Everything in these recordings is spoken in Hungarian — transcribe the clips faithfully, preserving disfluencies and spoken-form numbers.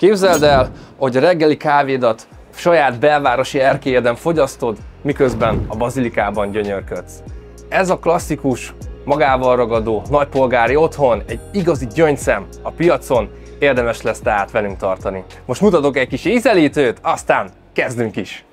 Képzeld el, hogy a reggeli kávédat saját belvárosi erkélyeden fogyasztod, miközben a bazilikában gyönyörködsz. Ez a klasszikus, magával ragadó, nagypolgári otthon, egy igazi gyöngyszem a piacon, érdemes lesz tehát velünk tartani. Most mutatok egy kis ízelítőt, aztán kezdünk is!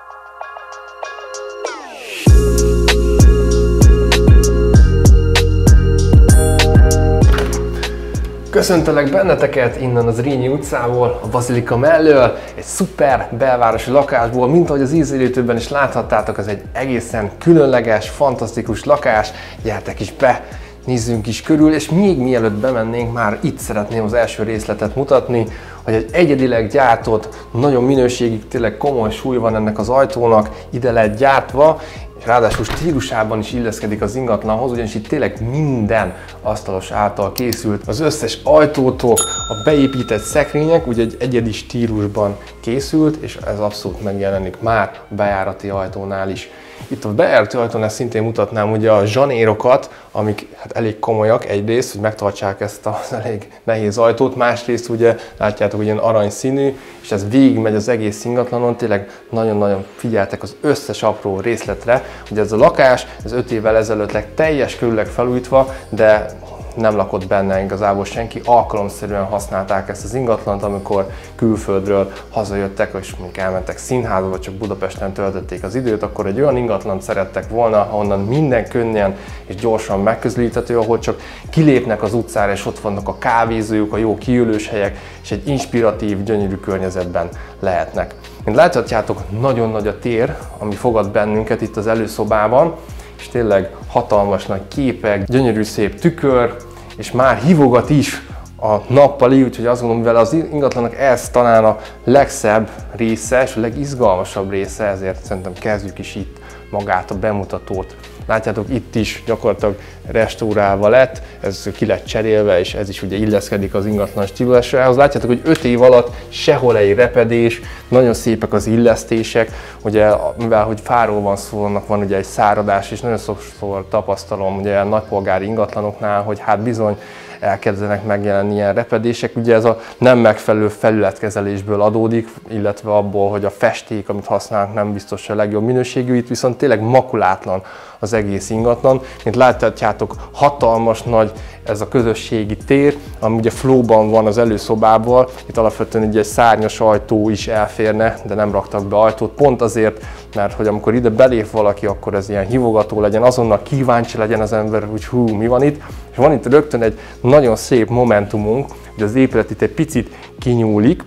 Köszöntelek benneteket innen az Rényi utcából, a Bazilika mellől, egy szuper belvárosi lakásból, mint ahogy az ízelítőben is láthattátok, ez egy egészen különleges, fantasztikus lakás. Gyertek is be, nézzünk is körül, és még mielőtt bemennénk, már itt szeretném az első részletet mutatni, hogy egy egyedileg gyártott, nagyon minőségig, tényleg komoly súly van ennek az ajtónak, ide lett gyártva, és ráadásul stílusában is illeszkedik az ingatlanhoz, ugyanis itt tényleg minden asztalos által készült. Az összes ajtótok, a beépített szekrények ugye egy egyedi stílusban készült, és ez abszolút megjelenik már a bejárati ajtónál is. Itt a bejárati ajtónál szintén mutatnám ugye a zsanérokat, amik hát elég komolyak egyrészt, hogy megtartsák ezt az elég nehéz ajtót, másrészt ugye látjátok, hogy ilyen aranyszínű, és ez végigmegy az egész ingatlanon, tényleg nagyon-nagyon figyeltek az összes apró részletre. Ugye ez a lakás, ez öt évvel ezelőtt lett teljes körülleg felújítva, de nem lakott benne igazából senki, alkalomszerűen használták ezt az ingatlant, amikor külföldről hazajöttek, és mondjuk elmentek színházba, vagy csak Budapesten töltötték az időt, akkor egy olyan ingatlant szerettek volna, ahonnan minden könnyen és gyorsan megközelíthető, ahol csak kilépnek az utcára, és ott vannak a kávézók, a jó kiülős helyek, és egy inspiratív, gyönyörű környezetben lehetnek. Mint láthatjátok, nagyon nagy a tér, ami fogad bennünket itt az előszobában, és tényleg hatalmas nagy képek, gyönyörű szép tükör, és már hívogat is a nappali, úgyhogy azt gondolom, vele az ingatlannak ez talán a legszebb része, és a legizgalmasabb része, ezért szerintem kezdjük is itt magát a bemutatót. Látjátok, itt is gyakorlatilag restaurálva lett, ez ki lett cserélve, és ez is ugye illeszkedik az ingatlan stílusához. Látjátok, hogy öt év alatt sehol egy repedés, nagyon szépek az illesztések, ugye mivel hogy fáról van szó, annak van ugye egy száradás, és nagyon sokszor tapasztalom ugye a nagypolgári ingatlanoknál, hogy hát bizony elkezdenek megjelenni ilyen repedések. Ugye ez a nem megfelelő felületkezelésből adódik, illetve abból, hogy a festék, amit használnak, nem biztos a legjobb minőségű, itt viszont tényleg makulátlan az egész ingatlan. Mint láthatjátok, hatalmas nagy ez a közösségi tér, ami ugye flowban van az előszobával. Itt alapvetően egy szárnyas ajtó is elférne, de nem raktak be ajtót, pont azért, mert hogy amikor ide belép valaki, akkor ez ilyen hívogató legyen, azonnal kíváncsi legyen az ember, hogy hú, mi van itt. És van itt rögtön egy nagyon szép momentumunk, hogy az épület itt egy picit kinyúlik,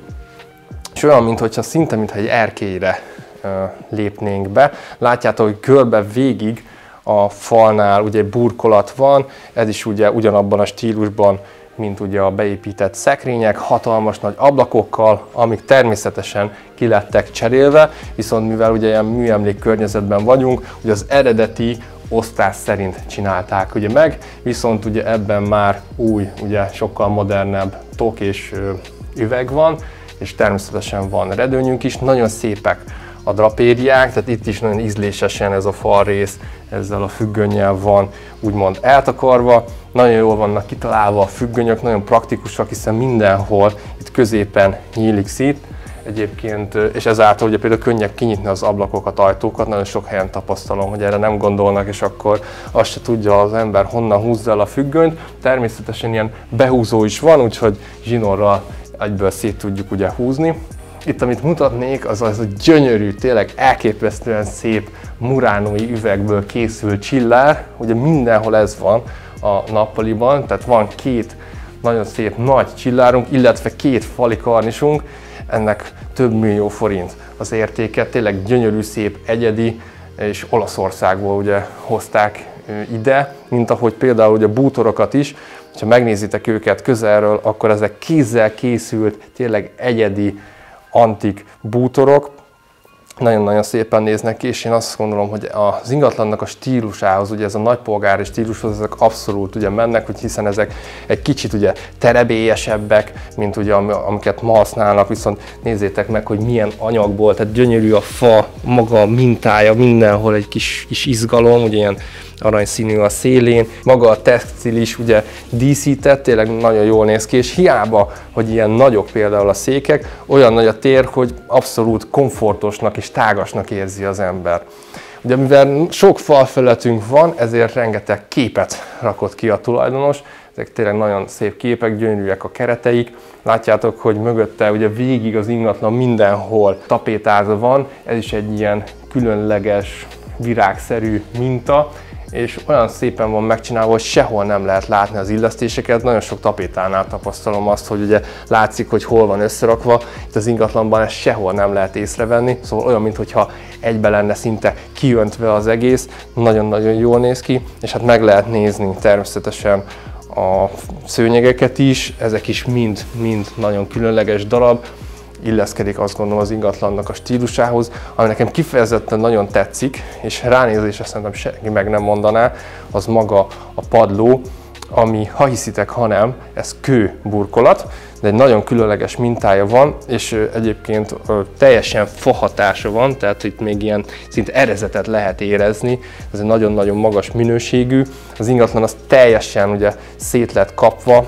és olyan, mintha szinte mintha egy erkélyre uh, lépnénk be. Látjátok, hogy körbe végig a falnál ugye egy burkolat van, ez is ugye ugyanabban a stílusban, mint ugye a beépített szekrények, hatalmas nagy ablakokkal, amik természetesen ki lettek cserélve, viszont mivel ugye ilyen műemlék környezetben vagyunk, ugye az eredeti osztás szerint csinálták ugye meg, viszont ugye ebben már új, ugye sokkal modernebb tok és ö, üveg van, és természetesen van redőnyünk is, nagyon szépek a drapériák, tehát itt is nagyon ízlésesen ez a falrész, ezzel a függönnyel van úgymond eltakarva, nagyon jól vannak kitalálva a függönyök, nagyon praktikusak, hiszen mindenhol itt középen nyílik szét. Egyébként, és ezáltal ugye például könnyebb kinyitni az ablakokat, ajtókat, nagyon sok helyen tapasztalom, hogy erre nem gondolnak, és akkor azt se tudja az ember, honnan húzza el a függönyt. Természetesen ilyen behúzó is van, úgyhogy zsinórral egyből szét tudjuk ugye húzni. Itt, amit mutatnék, az az a gyönyörű, tényleg elképesztően szép muránói üvegből készült csillár. Ugye mindenhol ez van a nappaliban, tehát van két nagyon szép nagy csillárunk, illetve két fali karnisunk, ennek több millió forint az értéke, tényleg gyönyörű, szép, egyedi, és Olaszországból ugye hozták ide, mint ahogy például ugye bútorokat is, ha megnézitek őket közelről, akkor ezek kézzel készült, tényleg egyedi, antik bútorok, nagyon-nagyon szépen néznek ki, és én azt gondolom, hogy az ingatlannak a stílusához, ugye ez a nagypolgári stílushoz, ezek abszolút ugye mennek, hogy hiszen ezek egy kicsit ugye terebélyesebbek, mint ugye amiket ma használnak, viszont nézzétek meg, hogy milyen anyagból, tehát gyönyörű a fa, maga a mintája, mindenhol egy kis, kis izgalom, ugye ilyen aranyszínű a szélén, maga a textil is ugye díszített, tényleg nagyon jól néz ki, és hiába, hogy ilyen nagyok például a székek, olyan nagy a tér, hogy abszolút komfortosnak és tágasnak érzi az ember. Ugye mivel sok falfelületünk van, ezért rengeteg képet rakott ki a tulajdonos. Ezek tényleg nagyon szép képek, gyönyörűek a kereteik. Látjátok, hogy mögötte ugye végig az ingatlan mindenhol tapétázva van. Ez is egy ilyen különleges, virágszerű minta, és olyan szépen van megcsinálva, hogy sehol nem lehet látni az illesztéseket. Nagyon sok tapétánál tapasztalom azt, hogy ugye látszik, hogy hol van összerakva. Itt az ingatlanban ezt sehol nem lehet észrevenni, szóval olyan, mintha egybe lenne szinte kiöntve az egész. Nagyon-nagyon jól néz ki, és hát meg lehet nézni természetesen a szőnyegeket is, ezek is mind-mind nagyon különleges darab, illeszkedik azt gondolom az ingatlannak a stílusához, ami nekem kifejezetten nagyon tetszik, és ránézésre szerintem senki meg nem mondaná, az maga a padló, ami, ha hiszitek, ha nem, ez kő burkolat, de egy nagyon különleges mintája van, és egyébként teljesen fahatása van, tehát itt még ilyen szinte erezetet lehet érezni, ez egy nagyon-nagyon magas minőségű. Az ingatlan az teljesen ugye szét lett kapva,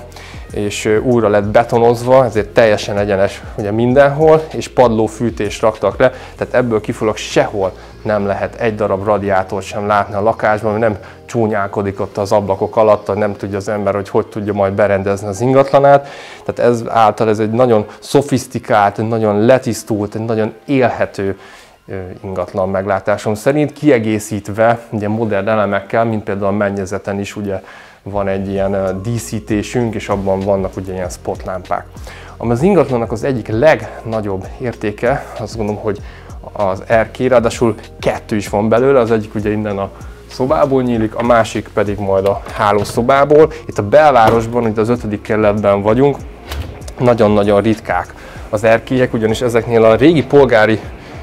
és újra lett betonozva, ezért teljesen egyenes ugye mindenhol, és padlófűtést raktak le, tehát ebből kifolyólag sehol nem lehet egy darab radiátort sem látni a lakásban, mert nem csúnyálkodik ott az ablakok alatt, nem tudja az ember, hogy hogy tudja majd berendezni az ingatlanát. Tehát ez által ez egy nagyon szofisztikált, egy nagyon letisztult, egy nagyon élhető ingatlan meglátásom szerint, kiegészítve ugye modern elemekkel, mint például a mennyezeten is ugye van egy ilyen díszítésünk, és abban vannak ugye ilyen spotlámpák. Ami az ingatlannak az egyik legnagyobb értéke, azt gondolom, hogy az erkély, ráadásul kettő is van belőle, az egyik ugye innen a szobából nyílik, a másik pedig majd a hálószobából. Itt a belvárosban, itt az ötödik kerületben vagyunk, nagyon-nagyon ritkák az erkélyek, ugyanis ezeknél a régi polgári,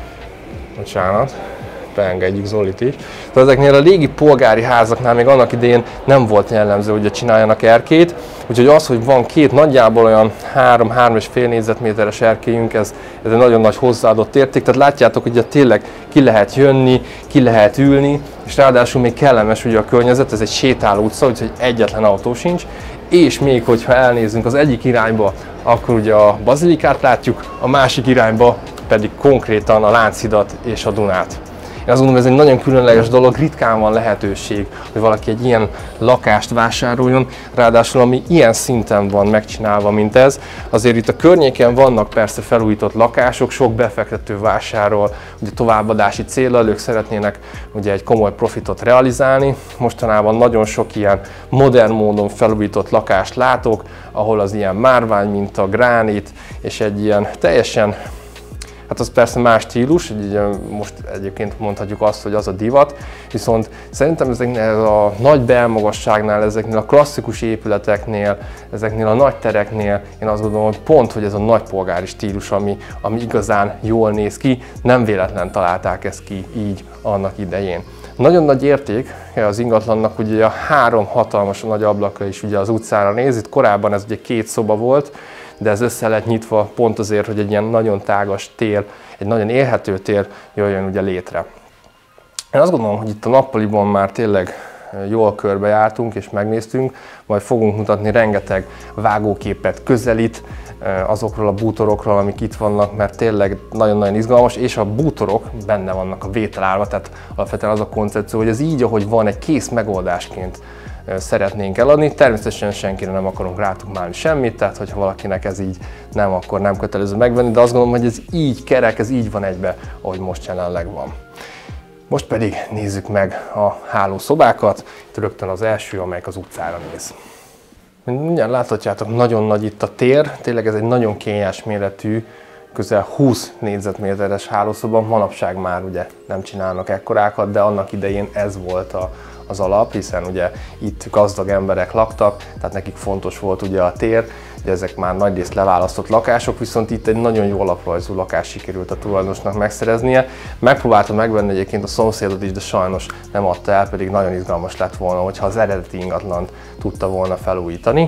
bocsánat, beengedjük Zolit is. Tehát ezeknél a régi polgári házaknál még annak idején nem volt jellemző, hogy csináljanak erkélyt, úgyhogy az, hogy van két nagyjából olyan három-három és fél négyzetméteres erkélyünk, ez, ez egy nagyon nagy hozzáadott érték, tehát látjátok, hogy tényleg ki lehet jönni, ki lehet ülni, és ráadásul még kellemes ugye a környezet, ez egy sétáló utca, úgyhogy egyetlen autó sincs, és még hogyha elnézünk az egyik irányba, akkor ugye a bazilikát látjuk, a másik irányba pedig konkrétan a Lánchidat és a Dunát. Én azt gondolom, ez egy nagyon különleges dolog, ritkán van lehetőség, hogy valaki egy ilyen lakást vásároljon, ráadásul ami ilyen szinten van megcsinálva, mint ez. Azért itt a környéken vannak persze felújított lakások, sok befektető vásárol, ugye továbbadási céllal, ők szeretnének ugye egy komoly profitot realizálni. Mostanában nagyon sok ilyen modern módon felújított lakást látok, ahol az ilyen márvány minta, gránit, és egy ilyen teljesen, hát az persze más stílus, így most egyébként mondhatjuk azt, hogy az a divat, viszont szerintem ezeknél a nagy belmagasságnál, ezeknél a klasszikus épületeknél, ezeknél a nagy tereknél, én azt gondolom, hogy pont, hogy ez a nagypolgári stílus, ami, ami igazán jól néz ki, nem véletlen találták ezt ki így annak idején. Nagyon nagy érték az ingatlannak, ugye a három hatalmas nagy ablaka is ugye az utcára néz, itt korábban ez ugye két szoba volt, de ez össze lett nyitva pont azért, hogy egy ilyen nagyon tágas tér, egy nagyon élhető tér jöjjön ugye létre. Én azt gondolom, hogy itt a nappaliban már tényleg jól körbejártunk és megnéztünk, majd fogunk mutatni rengeteg vágóképet, közelít azokról a bútorokról, amik itt vannak, mert tényleg nagyon-nagyon izgalmas, és a bútorok benne vannak a vételállva, tehát alapvetően az a koncepció, hogy ez így, ahogy van, egy kész megoldásként szeretnénk eladni. Természetesen senkire nem akarunk rátukmálni semmit, tehát hogyha valakinek ez így nem, akkor nem kötelező megvenni, de azt gondolom, hogy ez így kerek, ez így van egybe, ahogy most jelenleg van. Most pedig nézzük meg a hálószobákat, itt rögtön az első, amelyik az utcára néz. Mindjárt láthatjátok, nagyon nagy itt a tér, tényleg ez egy nagyon kényes méretű, közel húsz négyzetméteres hálószoba, manapság már ugye nem csinálnak ekkorákat, de annak idején ez volt a, az alap, hiszen ugye itt gazdag emberek laktak, tehát nekik fontos volt ugye a tér, ugye ezek már nagyrészt leválasztott lakások, viszont itt egy nagyon jó alaprajzú lakás sikerült a tulajdonosnak megszereznie. Megpróbálta megvenni egyébként a szomszédot is, de sajnos nem adta el, pedig nagyon izgalmas lett volna, hogyha az eredeti ingatlant tudta volna felújítani.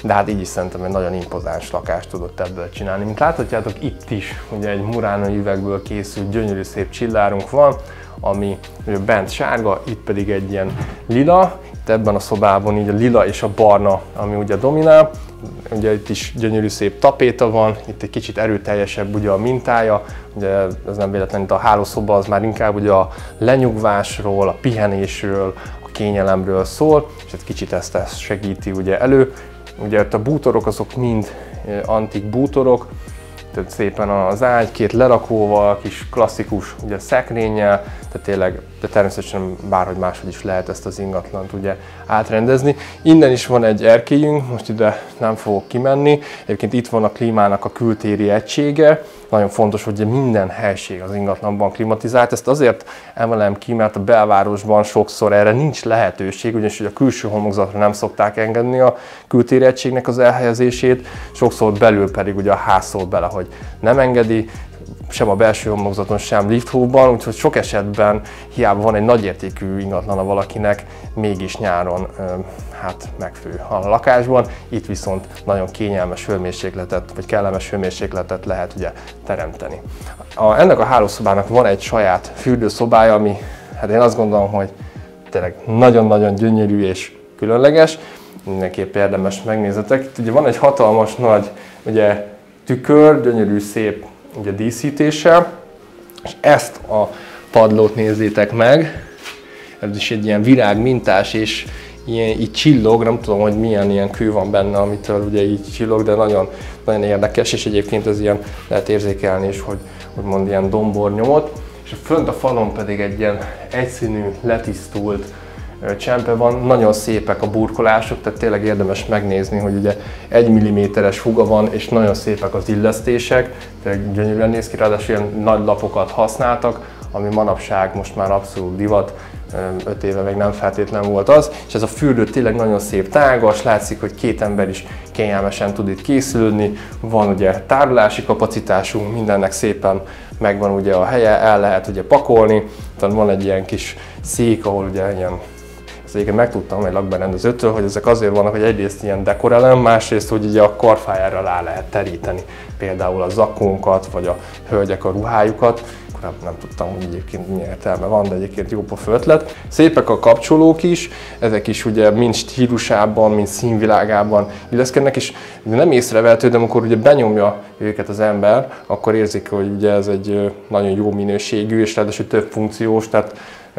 de hát így is szerintem egy nagyon impozáns lakást tudott ebből csinálni. Mint láthatjátok, itt is ugye egy Murano üvegből készült gyönyörű szép csillárunk van, ami ugye bent sárga, itt pedig egy ilyen lila. Itt ebben a szobában így a lila és a barna, ami ugye dominál. Ugye itt is gyönyörű szép tapéta van, itt egy kicsit erőteljesebb ugye a mintája, ugye ez nem véletlenül itt a hálószoba az már inkább ugye a lenyugvásról, a pihenésről, a kényelemről szól, és egy kicsit ezt, ezt segíti ugye elő. Ugye itt a bútorok azok mind antik bútorok, tehát szépen az ágy, két lerakóval, kis klasszikus ugye szekrénnyel, tehát tényleg, de természetesen bárhogy máshogy is lehet ezt az ingatlant ugye átrendezni. Innen is van egy erkélyünk, most ide nem fogok kimenni. Egyébként itt van a klímának a kültéri egysége. Nagyon fontos, hogy minden helység az ingatlanban klimatizált. Ezt azért emelem ki, mert a belvárosban sokszor erre nincs lehetőség, ugyanis hogy a külső homlokzatra nem szokták engedni a kültéri egységnek az elhelyezését, sokszor belül pedig ugye a ház szól bele, hogy nem engedi, sem a belső homlokzaton, sem lifthóban, úgyhogy sok esetben hiába van egy nagyértékű ingatlana valakinek, mégis nyáron hát megfő a lakásban. Itt viszont nagyon kényelmes hőmérsékletet, vagy kellemes hőmérsékletet lehet ugye teremteni. A, ennek a hálószobának van egy saját fürdőszobája, ami hát én azt gondolom, hogy tényleg nagyon-nagyon gyönyörű és különleges. Mindenképp érdemes megnézzetek. Itt ugye van egy hatalmas nagy ugye, tükör, gyönyörű szép ugye díszítéssel, és ezt a padlót nézzétek meg, ez is egy ilyen virág mintás, és ilyen, így csillog, nem tudom, hogy milyen ilyen kő van benne, amitől ugye így csillog, de nagyon, nagyon érdekes, és egyébként ez ilyen, lehet érzékelni is, hogy úgymond ilyen dombornyomot, és fönt a falon pedig egy ilyen egyszínű, letisztult csempe van, nagyon szépek a burkolások, tehát tényleg érdemes megnézni, hogy ugye egy milliméteres fuga van, és nagyon szépek az illesztések, tényleg gyönyörűen néz ki, ráadásul ilyen nagy lapokat használtak, ami manapság most már abszolút divat, öt éve még nem feltétlen volt az, és ez a fürdő tényleg nagyon szép tágas, látszik, hogy két ember is kényelmesen tud itt készülni, van ugye tárolási kapacitásunk, mindennek szépen megvan ugye a helye, el lehet ugye pakolni, tehát van egy ilyen kis szék, ahol ugye ilyen Egyébként megtudtam egy lakberendezőtől, hogy ezek azért vannak, hogy egyrészt ilyen dekorelem, másrészt, hogy ugye a karfájára rá lehet teríteni például a zakónkat, vagy a hölgyek a ruhájukat. Korábban nem tudtam, hogy egyébként milyen értelme van, de egyébként jó pofa ötlet. Szépek a kapcsolók is, ezek is ugye mind stílusában, mind színvilágában illeszkednek, és nem észrevehető, de amikor ugye benyomja őket az ember, akkor érzik, hogy ugye ez egy nagyon jó minőségű, és ráadásul több funkciós, tehát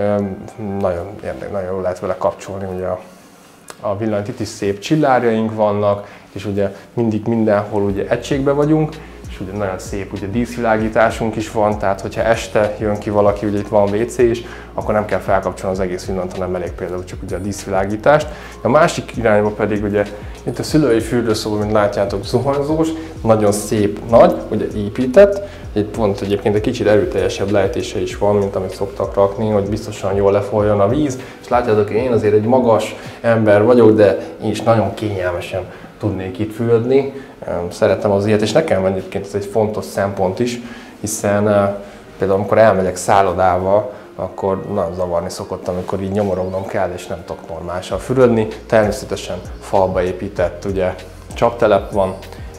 nagyon érdekes, nagyon jól lehet vele kapcsolni ugye a, a villanyt. Itt is szép csillárjaink vannak, és ugye mindig mindenhol ugye egységben vagyunk, és ugye nagyon szép ugye díszvilágításunk is van, tehát hogyha este jön ki valaki, ugye itt van vé cé is, akkor nem kell felkapcsolni az egész villant, hanem elég például csak ugye a díszvilágítást. A másik irányba pedig ugye itt a szülői fürdőszoba, mint látjátok, zuhanyzós, nagyon szép, nagy, ugye épített. Itt pont egyébként egy kicsit erőteljesebb lejtése is van, mint amit szoktak rakni, hogy biztosan jól lefolyjon a víz. És látjátok, én azért egy magas ember vagyok, de én is nagyon kényelmesen tudnék itt fürdni. Szeretem az ilyet, és nekem egyébként ez egy fontos szempont is, hiszen például amikor elmegyek szállodával, akkor nagyon zavarni szokott, amikor így nyomorognom kell, és nem tudok normálisan fürödni. Természetesen falba épített ugye csaptelep van,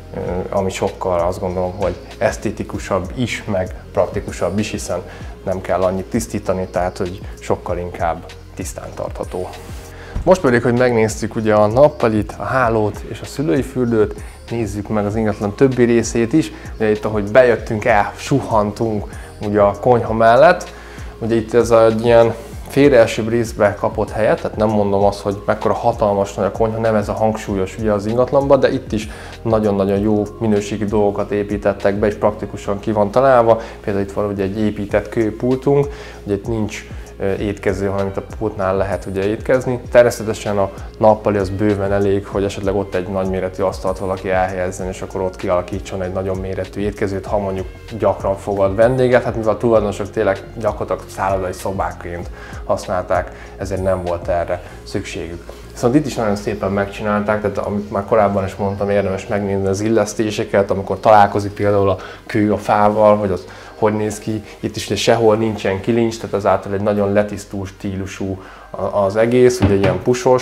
ami sokkal azt gondolom, hogy esztétikusabb is, meg praktikusabb is, hiszen nem kell annyit tisztítani, tehát hogy sokkal inkább tisztán tartható. Most pedig, hogy megnéztük ugye a nappalit, a hálót és a szülői fürdőt, nézzük meg az ingatlan többi részét is. Ugye itt, ahogy bejöttünk el, suhantunk ugye a konyha mellett. Ugye itt ez egy ilyen félreesőbb részbe kapott helyet, tehát nem mondom azt, hogy mekkora hatalmas nagy a konyha, nem ez a hangsúlyos ugye az ingatlanban, de itt is nagyon-nagyon jó minőségi dolgokat építettek be, és praktikusan ki van találva. Például itt van ugye egy épített kőpultunk, ugye itt nincs étkező, hanem itt a pultnál lehet ugye étkezni. Természetesen a nappali az bőven elég, hogy esetleg ott egy nagyméretű asztalt valaki elhelyezzen, és akkor ott kialakítson egy nagyon méretű étkezőt, ha mondjuk gyakran fogad vendéget. Hát mivel a tulajdonosok tényleg gyakorlatilag szállodai szobákként használták, ezért nem volt erre szükségük. Viszont itt is nagyon szépen megcsinálták, tehát amit már korábban is mondtam, érdemes megnézni az illesztéseket, amikor találkozik például a kő a fával, hogy az hogy néz ki. Itt is ugye sehol nincsen kilincs, tehát ezáltal egy nagyon letisztult stílusú az egész, ugye ilyen pusos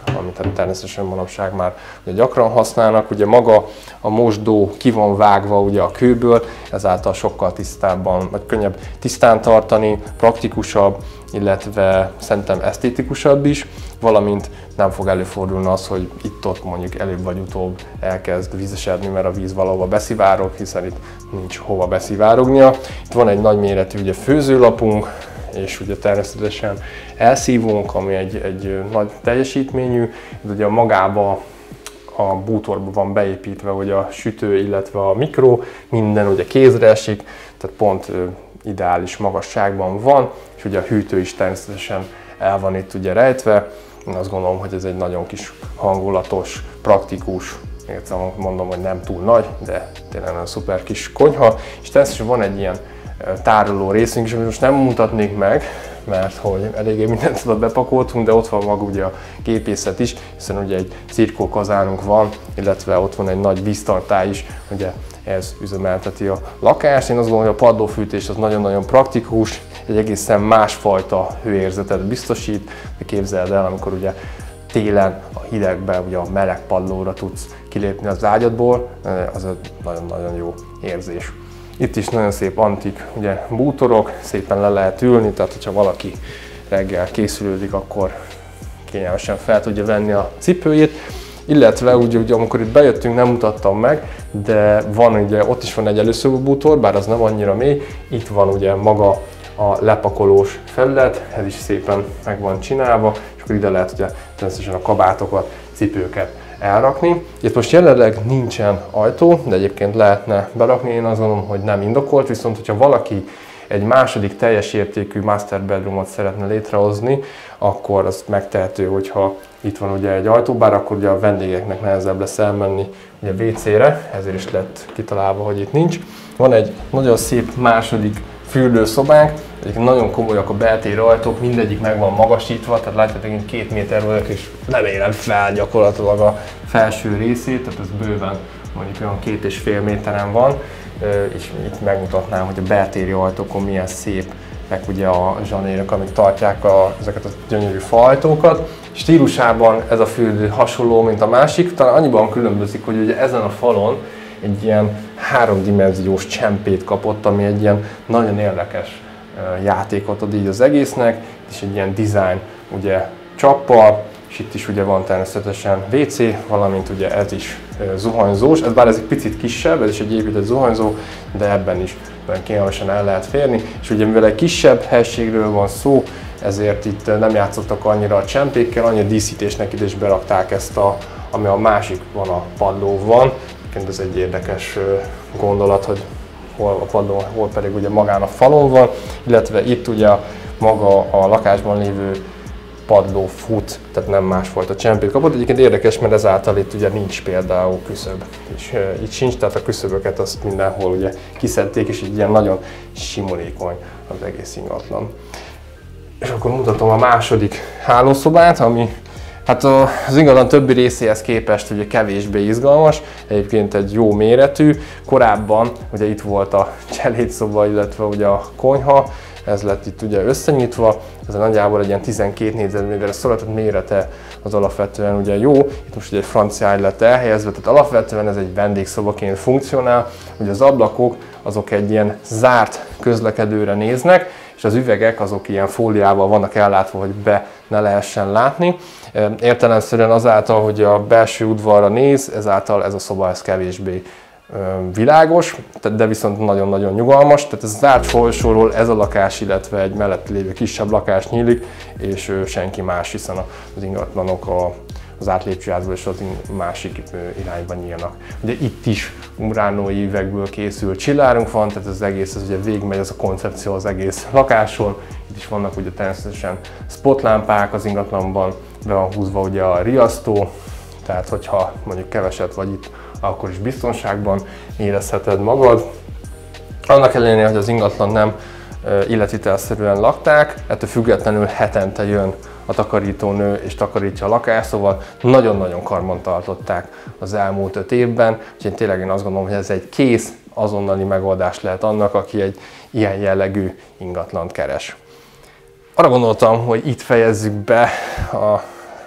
amit hát természetesen manapság már ugye gyakran használnak. Ugye maga a mosdó ki van vágva ugye a kőből, ezáltal sokkal tisztábban, vagy könnyebb tisztán tartani, praktikusabb, illetve szerintem esztétikusabb is, valamint nem fog előfordulni az, hogy itt-ott mondjuk előbb vagy utóbb elkezd vízesedni, mert a víz valahova beszivárog, hiszen itt nincs hova beszivárognia. Itt van egy nagyméretű ugye főzőlapunk, és ugye természetesen elszívónk, ami egy, egy nagy teljesítményű, de ugye magába a bútorba van beépítve ugye a sütő, illetve a mikro, minden ugye kézre esik, tehát pont ideális magasságban van, és ugye a hűtő is természetesen el van itt ugye rejtve. Én azt gondolom, hogy ez egy nagyon kis hangulatos, praktikus, még egyszer mondom, hogy nem túl nagy, de tényleg nagyon szuper kis konyha, és természetesen van egy ilyen tároló részünk is, amit most nem mutatnék meg, mert hogy eléggé mindent oda bepakoltunk, de ott van maga ugye a gépészet is, hiszen ugye egy cirkókazánunk van, illetve ott van egy nagy víztartály is, ugye ez üzemelteti a lakást. Én azt gondolom, hogy a padlófűtés az nagyon-nagyon praktikus, egy egészen másfajta hőérzetet biztosít, de képzeld el, amikor ugye télen a hidegben ugye a meleg padlóra tudsz kilépni az ágyadból, az egy nagyon-nagyon jó érzés. Itt is nagyon szép antik ugye, bútorok, szépen le lehet ülni, tehát hogyha valaki reggel készülődik, akkor kényelmesen fel tudja venni a cipőjét. Illetve ugye, ugye amikor itt bejöttünk, nem mutattam meg, de van ugye, ott is van egy előszobabútor, bár az nem annyira mély, itt van ugye maga a lepakolós felület, ez is szépen meg van csinálva, és akkor ide lehet ugye természetesen a kabátokat, cipőket elrakni. Itt most jelenleg nincsen ajtó, de egyébként lehetne berakni, én azt gondolom, hogy nem indokolt, viszont hogyha valaki egy második teljes értékű master bedroomot szeretne létrehozni, akkor az megtehető, hogyha itt van ugye egy ajtó, bár akkor ugye a vendégeknek nehezebb lesz elmenni ugye vé cére, ezért is lett kitalálva, hogy itt nincs. Van egy nagyon szép második fürdőszobánk, egyébként nagyon komolyak a beltéri ajtók, mindegyik meg van magasítva, tehát látjátok, én két méter vagyok, és nem élem fel gyakorlatilag a felső részét, tehát ez bőven mondjuk olyan két és fél méteren van, és itt megmutatnám, hogy a beltéri ajtókon milyen szép, meg ugye a zsanérok, amik tartják a, ezeket a gyönyörű faajtókat. Stílusában ez a fürdő hasonló, mint a másik, talán annyiban különbözik, hogy ugye ezen a falon egy ilyen háromdimenziós csempét kapott, ami egy ilyen nagyon érdekes játékot ad így az egésznek, és egy ilyen design ugye csappal, és itt is ugye van természetesen vé cé, valamint ugye ez is zuhanyzós, ez bár ez egy picit kisebb, ez is egy épített zuhanyzó, de ebben is kényelmesen el lehet férni, és ugye mivel egy kisebb helységről van szó, ezért itt nem játszottak annyira a csempékkel, annyi a díszítésnek ide is berakták ezt, a, ami a másik van a padlóban. Ez egy érdekes gondolat, hogy hol a padlón, hol pedig ugye magán a falon van, illetve itt ugye maga a lakásban lévő padló fut, tehát nem másfajta csempét kapott. Egyébként érdekes, mert ezáltal itt ugye nincs például küszöb, és e, itt sincs, tehát a küszöböket azt mindenhol ugye kiszedték, és így ilyen nagyon simulékony az egész ingatlan. És akkor mutatom a második hálószobát, ami hát az ingatlan többi részéhez képest ugye kevésbé izgalmas, egyébként egy jó méretű. Korábban ugye itt volt a cselédszoba, illetve ugye a konyha, ez lett itt ugye összenyitva, ez nagyjából egy ilyen tizenkét négyzetméterre szorult, mérete az alapvetően ugye jó. Itt most ugye egy francia ágy lett elhelyezve, tehát alapvetően ez egy vendégszobaként funkcionál. Ugye az ablakok azok egy ilyen zárt közlekedőre néznek, és az üvegek azok ilyen fóliával vannak ellátva, hogy be ne lehessen látni. Értelemszerűen azáltal, hogy a belső udvarra néz, ezáltal ez a szoba ez kevésbé világos, de viszont nagyon-nagyon nyugalmas. Tehát ez zárt folyosóról ez a lakás, illetve egy mellett lévő kisebb lakás nyílik, és senki más, hiszen az ingatlanok a az átlépcsőházból és az másik irányba nyílnak. Ugye itt is umbránói üvegből készült csillárunk van, tehát az egész, ez ugye végigmegy ez a koncepció az egész lakáson. Itt is vannak ugye természetesen spotlámpák az ingatlanban, be van húzva ugye a riasztó, tehát hogyha mondjuk keveset vagy itt, akkor is biztonságban érezheted magad. Annak ellenére, hogy az ingatlan nem életvitelszerűen lakták, ettől függetlenül hetente jön a takarítónő és takarítja a lakást, szóval nagyon-nagyon karban tartották az elmúlt öt évben, úgyhogy tényleg én azt gondolom, hogy ez egy kész, azonnali megoldás lehet annak, aki egy ilyen jellegű ingatlant keres. Arra gondoltam, hogy itt fejezzük be a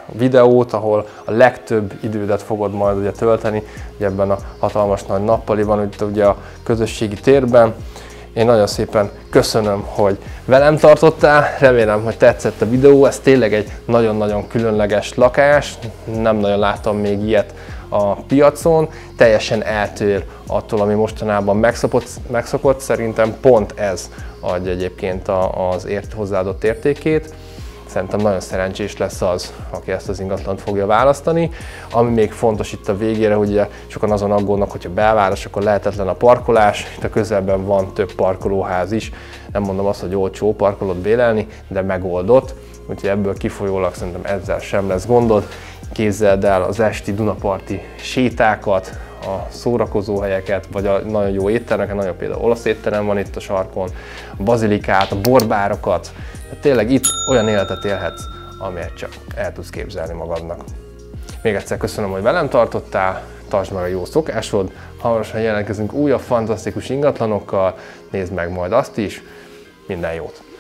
videót, ahol a legtöbb idődet fogod majd ugye tölteni, ugye ebben a hatalmas nagy nappaliban, ugye a közösségi térben. Én nagyon szépen köszönöm, hogy velem tartottál, remélem, hogy tetszett a videó, ez tényleg egy nagyon-nagyon különleges lakás, nem nagyon láttam még ilyet a piacon, teljesen eltér attól, ami mostanában megszokott, megszokott. Szerintem pont ez adja egyébként az ért, hozzáadott értékét. Szerintem nagyon szerencsés lesz az, aki ezt az ingatlant fogja választani. Ami még fontos itt a végére, hogy ugye sokan azon aggódnak, hogyha belváros, akkor lehetetlen a parkolás. Itt a közelben van több parkolóház is. Nem mondom azt, hogy olcsó parkolót bélelni, de megoldott. Úgyhogy ebből kifolyólag szerintem ezzel sem lesz gondod. Képzeld el az esti dunaparti sétákat, a szórakozóhelyeket, vagy a nagyon jó éttermeket, nagyon például olasz étterem van itt a sarkon, a bazilikát, a borbárokat. Tehát tényleg itt olyan életet élhetsz, amilyet csak el tudsz képzelni magadnak. Még egyszer köszönöm, hogy velem tartottál, tartsd meg a jó szokásod, hamarosan jelentkezünk újabb fantasztikus ingatlanokkal, nézd meg majd azt is, minden jót!